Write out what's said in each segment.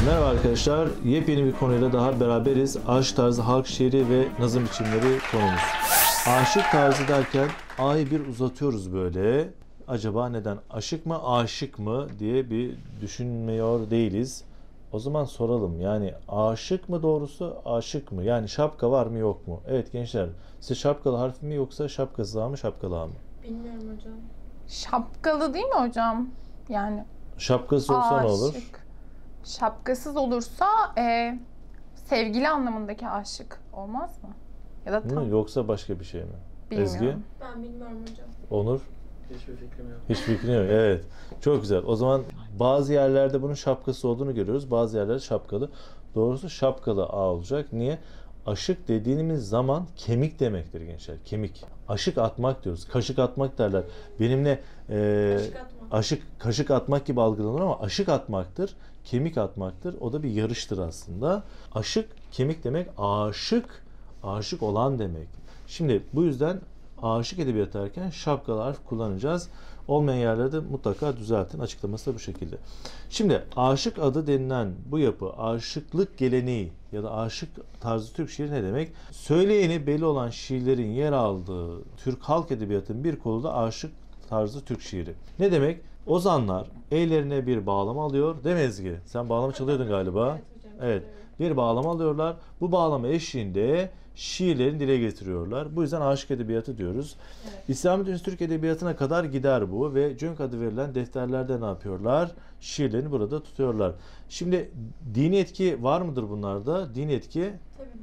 Merhaba arkadaşlar, yepyeni bir konuyla daha beraberiz. Aşık tarzı halk şiiri ve nazım biçimleri konumuz. Aşık tarzı derken A'yı bir uzatıyoruz böyle. Acaba neden? Aşık mı, aşık mı diye bir düşünmüyor değiliz. O zaman soralım, yani aşık mı doğrusu, aşık mı? Yani şapka var mı yok mu? Evet gençler, size şapkalı harf mi yoksa şapkasız A mı, şapkalı A mı? Bilmiyorum hocam. Şapkalı değil mi hocam? Yani Şapkası olsa ne olur? Şapkasız olursa sevgili anlamındaki aşık olmaz mı? Ya da tam Yoksa başka bir şey mi? bilmiyorum. Ezgi? Ben bilmiyorum hocam. Onur? Hiçbir fikrim yok. Hiç fikrin yok. Evet. Çok güzel. O zaman bazı yerlerde bunun şapkası olduğunu görüyoruz. Bazı yerlerde şapkalı. Doğrusu şapkalı A olacak. Niye? Aşık dediğimiz zaman kemik demektir gençler. Kemik. Aşık atmak diyoruz. Kaşık atmak derler. Benimle kaşık atmak gibi algılanır ama aşık atmaktır. Kemik atmaktır. O da bir yarıştır aslında. Aşık kemik demek. Aşık olan demek. Şimdi bu yüzden aşık edebiyat derken şapkalı harf kullanacağız. Olmayan yerlerde mutlaka düzeltin. Açıklaması da bu şekilde. Şimdi aşık adı denilen bu yapı, aşıklık geleneği ya da aşık tarzı Türk şiiri ne demek? Söyleyeni belli olan şiirlerin yer aldığı Türk halk edebiyatının bir kolu da aşık tarzı Türk şiiri. Ne demek? Ozanlar ellerine bir bağlama alıyor. Değil mi Ezgi? Sen bağlama çalıyordun galiba. Evet hocam. Evet. Bir bağlama alıyorlar. Bu bağlama eşliğinde şiirlerini dile getiriyorlar. Bu yüzden aşık edebiyatı diyoruz. Evet. İslam dünyası Türk edebiyatına kadar gider bu ve Cönk adı verilen defterlerde ne yapıyorlar? Şiirlerini burada tutuyorlar. Şimdi dini etki var mıdır bunlarda? Dini etki Tabii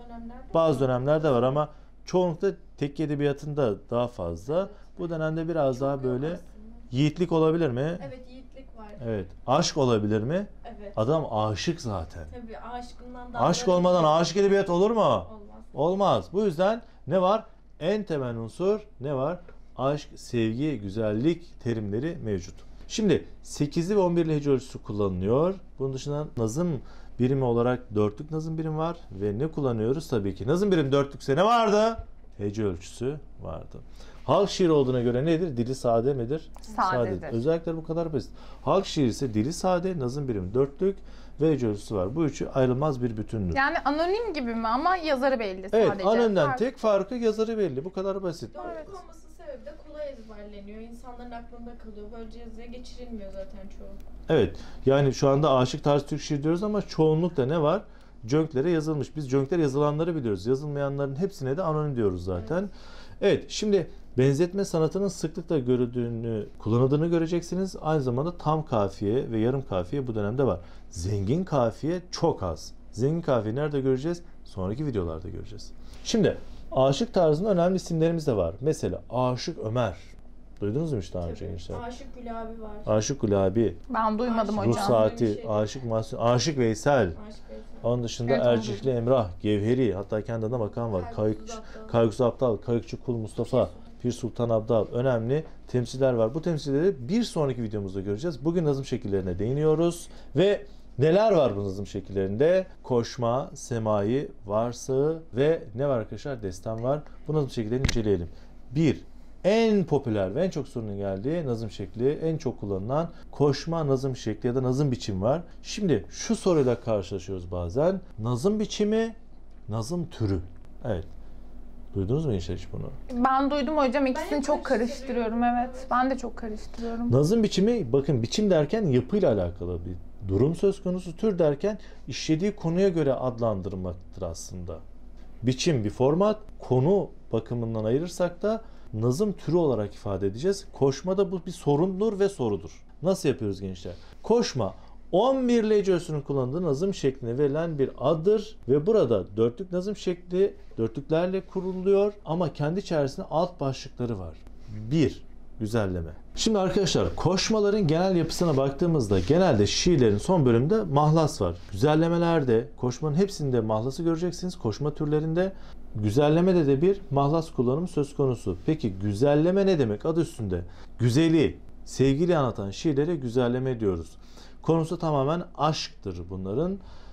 bazı dönemlerde var ama çoğunlukla tekke edebiyatında daha fazla. Bu dönemde biraz daha böyle yiğitlik olabilir mi? Evet, yiğitlik var. Evet. Aşk olabilir mi? Evet. Adam aşık zaten. Tabii aşkından da Aşk olmadan aşık edebiyat olur mu? olmaz. Olmaz. Bu yüzden ne var? En temel unsur ne var? Aşk, sevgi, güzellik terimleri mevcut. Şimdi 8'li ve 11'li hece ölçüsü kullanılıyor. Bunun dışında nazım birimi olarak dörtlük nazım birim var. Ve ne kullanıyoruz? Tabii ki nazım birim dörtlükse ne vardı? Hece ölçüsü vardı. Halk şiiri olduğuna göre nedir? Dili sade midir? Sadedir. Özellikler bu kadar basit. Halk şiiri ise dili sade, nazım birimi dörtlük ve hece ölçüsü var. Bu üçü ayrılmaz bir bütündür. Yani anonim gibi mi ama yazarı belli Evet, sadece. anonimden tek farkı yazarı belli. Bu kadar basit. Dörtlük olmasının sebebi de kolay ezberleniyor. İnsanların aklında kalıyor. Böylece yazıya geçirilmiyor zaten çoğu. Evet, yani şu anda aşık tarzı Türk şiir diyoruz ama çoğunlukta ne var? Cönklere yazılmış. Biz cönkler yazılanları biliyoruz. Yazılmayanların hepsine de anonim diyoruz zaten. Evet, şimdi benzetme sanatının sıklıkla kullanıldığını göreceksiniz. Aynı zamanda tam kafiye ve yarım kafiye bu dönemde var. Zengin kafiye çok az. Zengin kafiye nerede göreceğiz? Sonraki videolarda göreceğiz. Şimdi aşık tarzında önemli isimlerimiz de var. Mesela Aşık Ömer. Duydunuz mu hiç daha önce gençler? Aşık Gülabi var. Aşık Gulabi, Ben duymadım Aşık Ruh hocam. Saati, Aşık Mahsun, Aşık Veysel. Aşık Veysel. Onun dışında Evet, onu Ercikli Emrah, Gevheri, hatta kendi adına bakan var. Kaygısız Aptal, Kayıkçı Kul Mustafa, Pir Sultan Abdal. Önemli temsiller var. Bu temsilleri bir sonraki videomuzda göreceğiz. Bugün nazım şekillerine değiniyoruz. Ve neler var bu nazım şekillerinde? Koşma, semai, varsağı ve ne var arkadaşlar? Destan var. Bu nazım şekillerini inceleyelim. 1. En popüler ve en çok sorunun geldiği nazım şekli, en çok kullanılan koşma nazım şekli ya da nazım biçimi var. Şimdi şu soruyla karşılaşıyoruz bazen. Nazım biçimi, nazım türü. Evet. Duydunuz mu hiç bunu? Ben duydum hocam. İkisini Ben çok karıştırıyorum. karıştırıyorum. Evet. Ben de çok karıştırıyorum. Nazım biçimi, bakın biçim derken yapıyla alakalı bir durum söz konusu. Tür derken işlediği konuya göre adlandırmaktır aslında. Biçim bir format, konu bakımından ayırırsak da nazım türü olarak ifade edeceğiz. Koşmada bu bir sorundur ve sorudur. Nasıl yapıyoruz gençler? Koşma 11'li hece ölçüsünün kullanıldığı nazım şekline verilen bir addır ve burada dörtlük nazım şekli dörtlüklerle kuruluyor ama kendi içerisinde alt başlıkları var. 1. Güzelleme. Şimdi arkadaşlar koşmaların genel yapısına baktığımızda genelde şiirlerin son bölümünde mahlas var. Güzellemelerde koşmanın hepsinde mahlası göreceksiniz. Koşma türlerinde güzellemede de bir mahlas kullanımı söz konusu. Peki güzelleme ne demek? Adı üstünde. Güzeli, sevgili anlatan şiirlere güzelleme diyoruz. Konusu tamamen aşktır bunların.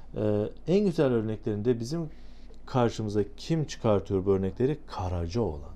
En güzel örneklerinde bizim karşımıza kim çıkartıyor bu örnekleri? Karacaoğlan.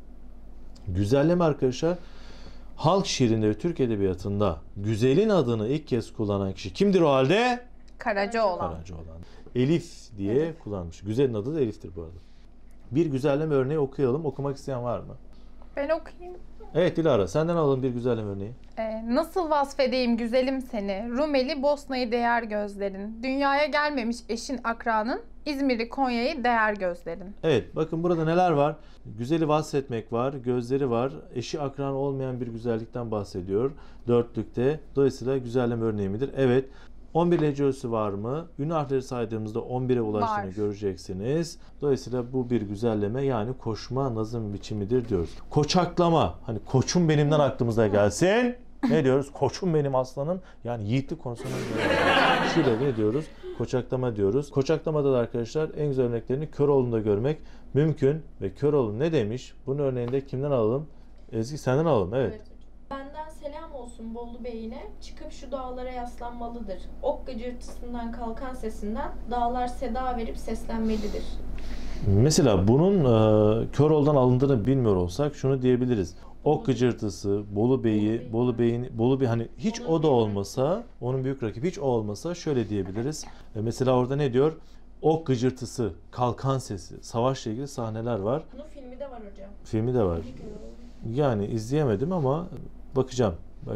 Güzelleme arkadaşlar halk şiirinde ve Türk edebiyatında güzelin adını ilk kez kullanan kişi kimdir o halde? Karacaoğlan. Karacaoğlan. Elif diye kullanmış. Güzelin adı da Elif'tir bu arada. Bir güzelleme örneği okuyalım. Okumak isteyen var mı? Ben okuyayım. Evet Dilara, senden alalım bir güzelleme örneği. Nasıl vasfedeyim güzelim seni, Rumeli Bosna'yı değer gözlerin, dünyaya gelmemiş eşin akranın, İzmir'i Konya'yı değer gözlerin. Evet, bakın burada neler var? Güzeli vasfetmek var, gözleri var, eşi akran olmayan bir güzellikten bahsediyor. Dörtlükte. Dolayısıyla güzelleme örneği midir? Evet. 11 hece ölçüsü var mı? Ün harfleri saydığımızda 11'e ulaştığını Var. göreceksiniz. Dolayısıyla bu bir güzelleme, yani koşma nazım biçimidir diyoruz. Koçaklama. Hani koçum benimden aklımıza gelsin. Ne diyoruz? Koçum benim aslanım. Yani yiğitlik konusuna şöyle ne diyoruz? Koçaklama diyoruz. Koçaklamada da arkadaşlar en güzel örneklerini Köroğlu'nda görmek mümkün. Ve Köroğlu ne demiş? Bunun örneğinde kimden alalım? Ezgi senden alalım. Evet. hocam. Benden selam olsun Bolu Bey'ine, çıkıp şu dağlara yaslanmalıdır. Ok gıcırtısından kalkan sesinden dağlar seda verip seslenmelidir. Mesela bunun Köroğlu'dan alındığını bilmiyor olsak şunu diyebiliriz. Ok gıcırtısı, Bolu Bey hani hiç o da olmasa, onun büyük rakibi hiç o olmasa şöyle diyebiliriz. Mesela orada ne diyor? Ok gıcırtısı, kalkan sesi, savaşla ilgili sahneler var. Bunun filmi de var hocam. Filmi de var. Yani izleyemedim ama bakacağım.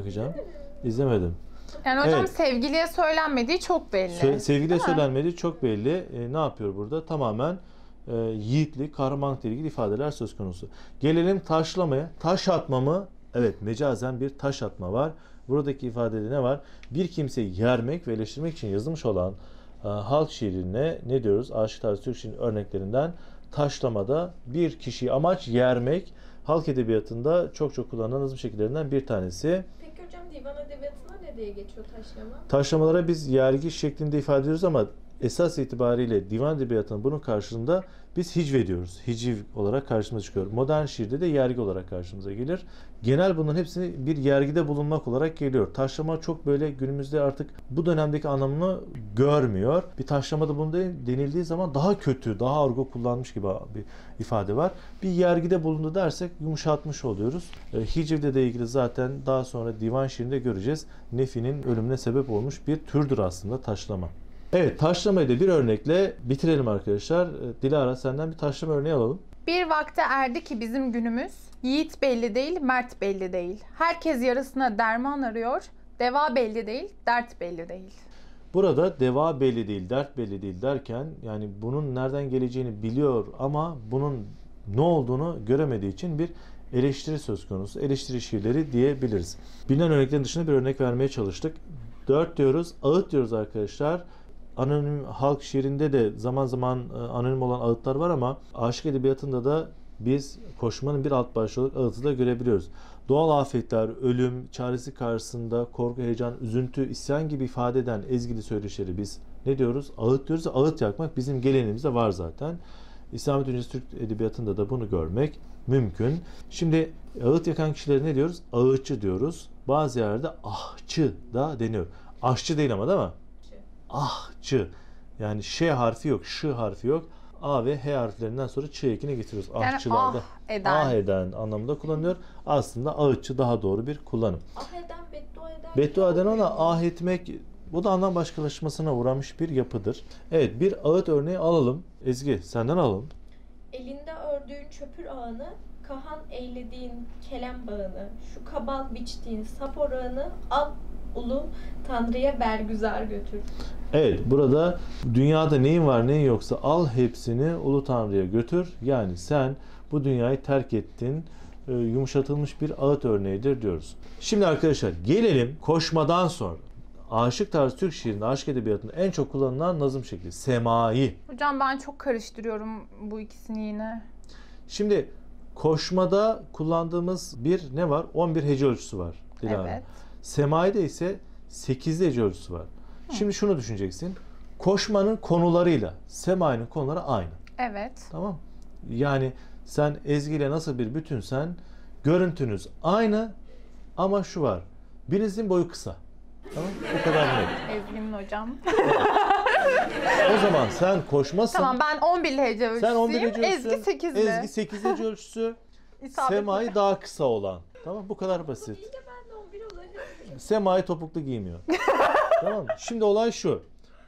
İzlemedim. Yani hocam Evet. sevgiliye söylenmediği çok belli. Sevgiliye Değil mi? söylenmediği çok belli. Ne yapıyor burada? Tamamen yiğitlik, kahramanlıkla ilgili ifadeler söz konusu. Gelelim taşlamaya. Taş atma mı? Evet, mecazen bir taş atma var. Buradaki ifadede ne var? Bir kimseyi yermek ve eleştirmek için yazılmış olan halk şiirine ne diyoruz? Aşık tarzı Türk şiirinin örneklerinden taşlamada bir kişiyi amaç yermek. Halk edebiyatında çok kullanılan nazım şekillerinden bir tanesi. Peki hocam divan edebiyatına ne diye geçiyor taşlama? Taşlamalara biz yergi şeklinde ifade ediyoruz ama esas itibariyle divan edebiyatının bunun karşılığında biz hicv diyoruz. Hiciv olarak karşımıza çıkıyor. Modern şiirde de yergi olarak karşımıza gelir. Genel bunların hepsini bir yergide bulunmak olarak geliyor. Taşlama çok böyle günümüzde artık bu dönemdeki anlamını görmüyor. Bir taşlamada bunu denildiği zaman daha kötü, daha argo kullanmış gibi bir ifade var. Bir yergide bulundu dersek yumuşatmış oluyoruz. Hiciv'de de ilgili zaten daha sonra divan şiirinde göreceğiz. Nefi'nin ölümüne sebep olmuş bir türdür aslında taşlama. Evet, taşlamayı da bir örnekle bitirelim arkadaşlar. Dilara senden bir taşlama örneği alalım. Bir vakte erdi ki bizim günümüz, yiğit belli değil, mert belli değil. Herkes yarısına derman arıyor, deva belli değil, dert belli değil. Burada deva belli değil, dert belli değil derken yani bunun nereden geleceğini biliyor ama bunun ne olduğunu göremediği için bir eleştiri söz konusu. Eleştiri şiirleri diyebiliriz. Bilinen örneklerin dışında bir örnek vermeye çalıştık. 4 diyoruz, ağıt diyoruz arkadaşlar. Anonim halk şiirinde de zaman zaman anonim olan ağıtlar var ama aşık edebiyatında da biz koşmanın bir alt başlığı olarak ağıtı da görebiliyoruz. Doğal afetler, ölüm, çaresi karşısında korku, heyecan, üzüntü, isyan gibi ifade eden ezgili söyleşileri biz ne diyoruz? Ağıt diyoruz. Ağıt yakmak bizim geleneğimizde var zaten. İslamiyet öncesi Türk edebiyatında da bunu görmek mümkün. Şimdi ağıt yakan kişilere ne diyoruz? Ağıtçı diyoruz. Bazı yerlerde ahçı da deniyor. Aşçı değil ama değil mi? Ahçı. Yani ş harfi yok, ş harfi yok. A ve H harflerinden sonra ç ekini getiriyoruz. Yani Ahçılarda eden. eden anlamında kullanılıyor. Aslında ağıtçı daha doğru bir kullanım. Ah eden, beddua eden. Beddua eden ona ah etmek, bu da anlam başkalaşmasına uğramış bir yapıdır. Evet, bir ağıt örneği alalım. Ezgi senden alalım. Elinde ördüğün çöpür ağını, kahan eylediğin kelem bağını, şu kabal biçtiğin sap orağını al ulu Tanrı'ya bergüzar götür. Evet, burada dünyada neyin var neyin yoksa al hepsini Ulu Tanrı'ya götür. Yani sen bu dünyayı terk ettin. Yumuşatılmış bir ağıt örneğidir diyoruz. Şimdi arkadaşlar gelelim koşmadan sonra. Aşık tarzı Türk şiirinde, aşk edebiyatında en çok kullanılan nazım şekli semai. Hocam ben çok karıştırıyorum bu ikisini yine. Şimdi koşmada kullandığımız bir ne var? 11 hece ölçüsü var. Dilara. Evet. Semai'de ise 8'li hece ölçüsü var. Şimdi şunu düşüneceksin. Koşmanın konularıyla semai'nin konuları aynı. Evet. Tamam. Yani sen Ezgi ile nasıl bir bütünsen görüntünüz aynı ama şu var. Birinizin boyu kısa. Tamam. O kadar net. Ezgi'nin hocam. O zaman sen koşmasın. Tamam ben 11 hece ölçüsüyüm. Sen 11 hece ölçüsün. Ezgi 8'li. Ezgi 8 hece ölçüsü. İsabetli. Semai daha kısa olan. Tamam, bu kadar basit. İyice ben de 11 olacağım. Semai topuklu giymiyor. Tamam mı? Şimdi olay şu.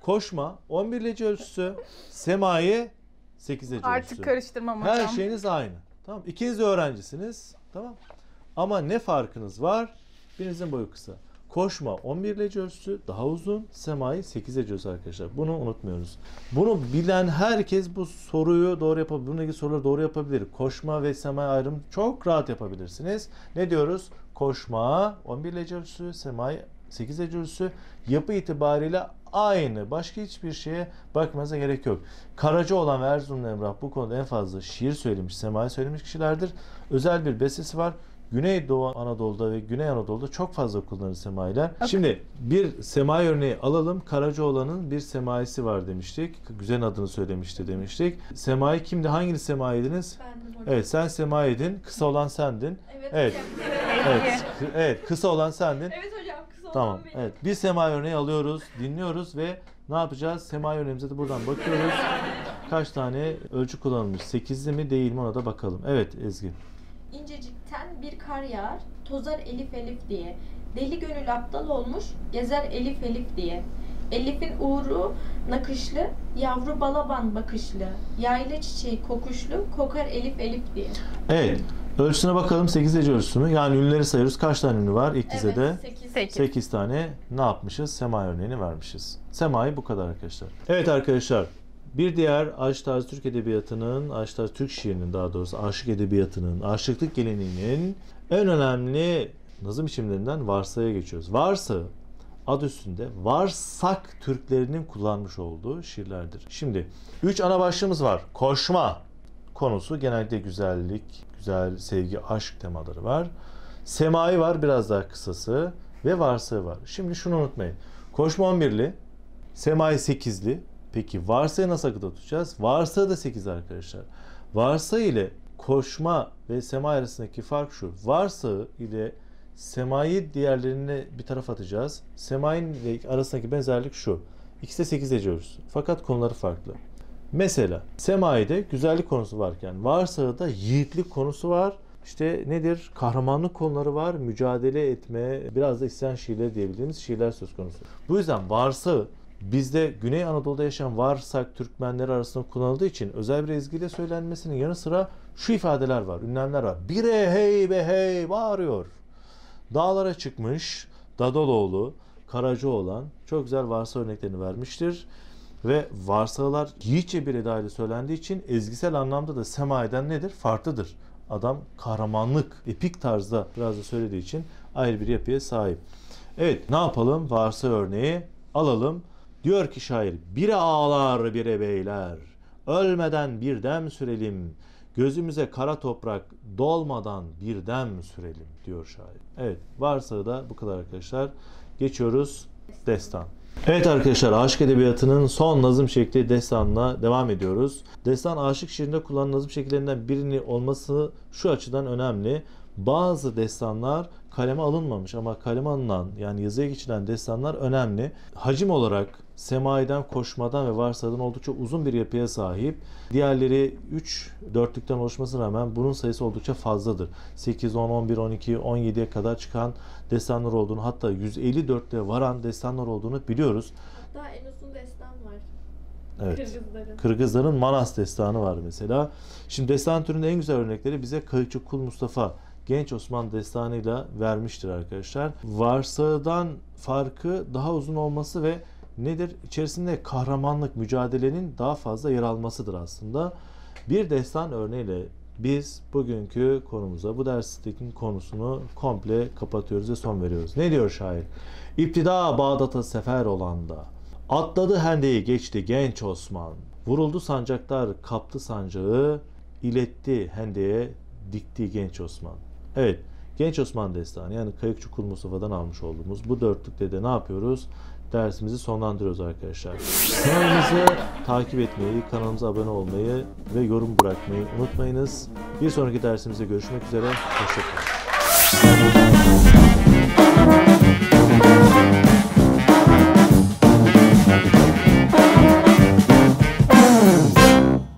Koşma 11 hece ölçüsü, semai 8 hece ölçüsü. Artık karıştırmam hocam. Her şeyiniz aynı. Tamam. İkiniz de öğrencisiniz. Tamam. Ama ne farkınız var? Birinizin boyu kısa. Koşma 11 hece ölçüsü daha uzun, semai 8 hece ölçüsü arkadaşlar. Bunu unutmuyoruz. Bunu bilen herkes bu soruyu doğru yapabilir. Bununla ilgili soruları doğru yapabilir. Koşma ve semai ayrımı çok rahat yapabilirsiniz. Ne diyoruz? Koşma 11 hece ölçüsü, semai 8 hece ölçüsü. Yapı itibariyle aynı. Başka hiçbir şeye bakmanıza gerek yok. Karacaoğlan ve Erzurumlu Emrah bu konuda en fazla şiir söylemiş, semai söylemiş kişilerdir. Özel bir bestesi var. Güneydoğu Anadolu'da ve Güney Anadolu'da çok fazla kullanılır semailer. Şimdi bir semai örneği alalım. Karacaoğlan'ın bir semaisi var demiştik. Güzel adını söylemişti demiştik. Semai kimdi? Hanginiz semaiydiniz? Bendim hocam. Evet, sen semaidin. Kısa olan sendin. Evet, Evet. hocam. Evet, kısa olan sendin. Evet hocam, kısa Tamam. olan benim. Evet. Bir semai örneği alıyoruz, dinliyoruz ve ne yapacağız? Semai örneğimize de buradan bakıyoruz. Kaç tane ölçü kullanılmış? 8'li mi değil mi ona da bakalım. Evet Ezgi. İncecikten bir kar yağar, tozar elif elif diye. Deli gönül aptal olmuş, gezer elif elif diye. Elif'in uğru nakışlı, yavru balaban bakışlı. Yayla çiçeği kokuşlu, kokar elif elif diye. Evet. Ölçüsüne bakalım 8 hece ölçüsü mü? Yani ünlüleri sayıyoruz. Kaç tane ünlü var? İlk dizede Evet, 8. 8. 8 tane ne yapmışız? Semai örneğini vermişiz. Semai bu kadar arkadaşlar. Evet arkadaşlar. Bir diğer Aşık Tarzı Türk Edebiyatı'nın, Aşık Tarzı Türk şiirinin daha doğrusu aşık edebiyatının, aşıklık geleneğinin en önemli nazım biçimlerinden varsaya geçiyoruz. Varsa adı üstünde varsak Türklerinin kullanmış olduğu şiirlerdir. Şimdi 3 ana başlığımız var. Koşma konusu genellikle güzellik, güzel, sevgi, aşk temaları var. Semai var biraz daha kısası ve varsa var. Şimdi şunu unutmayın. Koşma 11'li, semai 8'li. Peki varsayı nasıl akıda tutacağız? Varsa da 8 arkadaşlar. Varsa ile koşma ve semai arasındaki fark şu. Varsa ile semai diğerlerini bir tarafa atacağız. Semai ile arasındaki benzerlik şu. İkisi de 8 hece ölçüsü. Fakat konuları farklı. Mesela semai'de güzellik konusu varken varsa'da yiğitlik konusu var. İşte nedir? Kahramanlık konuları var. Mücadele etme, biraz da isyan şiirleri diyebildiğimiz şiirler söz konusu. Bu yüzden varsa bizde Güney Anadolu'da yaşayan varsak Türkmenleri arasında kullanıldığı için özel bir ezgiyle söylenmesinin yanı sıra şu ifadeler var, ünlemler var. Bire hey be hey bağırıyor. Dağlara çıkmış Dadaloğlu, Karacaoğlan çok güzel varsa örneklerini vermiştir. Ve varsalar yiğitçe bir edayla söylendiği için ezgisel anlamda da semai'den nedir? Farklıdır. Adam kahramanlık, epik tarzda biraz da söylediği için ayrı bir yapıya sahip. Evet, ne yapalım? Varsa örneği alalım. Diyor ki şair, bire ağlar bire beyler, ölmeden bir dem sürelim, gözümüze kara toprak dolmadan bir dem sürelim diyor şair. Evet, varsa da bu kadar arkadaşlar. Geçiyoruz destan. Evet arkadaşlar, aşık edebiyatının son nazım şekli destanla devam ediyoruz. Destan aşık şiirinde kullanılan nazım şekillerinden birini olması şu açıdan önemli. Bazı destanlar kaleme alınmamış ama kaleme alınan yani yazıya geçilen destanlar önemli. Hacim olarak semai'den, koşmadan ve varsadan oldukça uzun bir yapıya sahip. Diğerleri 3 dörtlükten oluşmasına rağmen bunun sayısı oldukça fazladır. 8, 10, 11, 12, 17'ye kadar çıkan destanlar olduğunu, hatta 154'te varan destanlar olduğunu biliyoruz. Hatta en uzun destan var. Evet. Kırgızların. Kırgızların Manas destanı var mesela. Şimdi destan türünün en güzel örnekleri bize Kayıkçı Kul Mustafa Genç Osman destanıyla vermiştir arkadaşlar. Varsadan farkı daha uzun olması ve nedir? İçerisinde kahramanlık, mücadelenin daha fazla yer almasıdır aslında. Bir destan örneğiyle biz bugünkü konumuza, bu dersteki konusunu komple kapatıyoruz ve son veriyoruz. Ne diyor şair? İptida Bağdat'a sefer olanda, atladı hendeyi geçti genç Osman, vuruldu sancaklar kaptı sancağı, iletti hendeye dikti genç Osman. Evet, Genç Osman Destanı yani Kayıkçı Kul Mustafa'dan almış olduğumuz bu dörtlükte de ne yapıyoruz? Dersimizi sonlandırıyoruz arkadaşlar. Kanalımızı takip etmeyi, kanalımıza abone olmayı ve yorum bırakmayı unutmayınız. Bir sonraki dersimizde görüşmek üzere. Hoşçakalın.